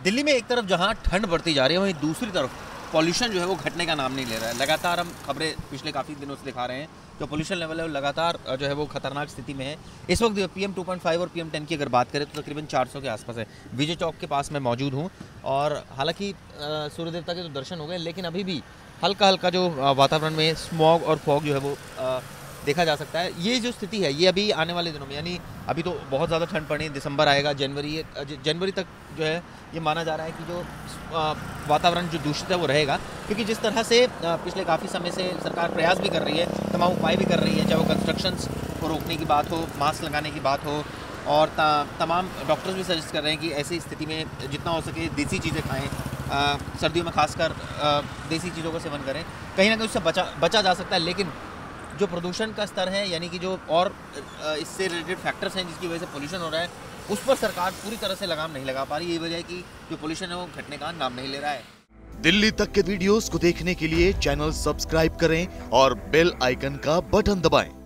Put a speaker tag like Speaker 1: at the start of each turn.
Speaker 1: दिल्ली में एक तरफ जहां ठंड बढ़ती जा रही है, वहीं दूसरी तरफ पॉल्यूशन जो है वो घटने का नाम नहीं ले रहा है। लगातार हम खबरें पिछले काफ़ी दिनों से दिखा रहे हैं, जो पॉल्यूशन लेवल है वो लगातार जो है वो खतरनाक स्थिति में है। इस वक्त PM 2.5 और PM 10 की अगर बात करें तो तकरीबन 400 के आसपास है। विजय चौक के पास मैं मौजूद हूँ और हालांकि सूर्य देवता के तो दर्शन हो गए, लेकिन अभी भी हल्का हल्का जो वातावरण में स्मॉग और फॉग जो है वो देखा जा सकता है। ये जो स्थिति है ये अभी आने वाले दिनों में, यानी अभी तो बहुत ज़्यादा ठंड पड़नी, दिसंबर आएगा, जनवरी तक जो है ये माना जा रहा है कि जो वातावरण जो दूषित है वो रहेगा, क्योंकि जिस तरह से पिछले काफ़ी समय से सरकार प्रयास भी कर रही है, तमाम उपाय भी कर रही है, चाहे वो कंस्ट्रक्शंस को रोकने की बात हो, मास्क लगाने की बात हो, और तमाम डॉक्टर्स भी सजेस्ट कर रहे हैं कि ऐसी स्थिति में जितना हो सके देसी चीज़ें खाएँ, सर्दियों में खासकर देसी चीज़ों का सेवन करें, कहीं ना कहीं उससे बचा जा सकता है। लेकिन जो प्रदूषण का स्तर है, यानी कि जो और इससे रिलेटेड फैक्टर्स हैं जिसकी वजह से पोल्यूशन हो रहा है, उस पर सरकार पूरी तरह से लगाम नहीं लगा पा रही। यही वजह है कि जो पोल्यूशन है वो घटने का नाम नहीं ले रहा है।
Speaker 2: दिल्ली तक के वीडियोस को देखने के लिए चैनल सब्सक्राइब करें और बेल आइकन का बटन दबाएं।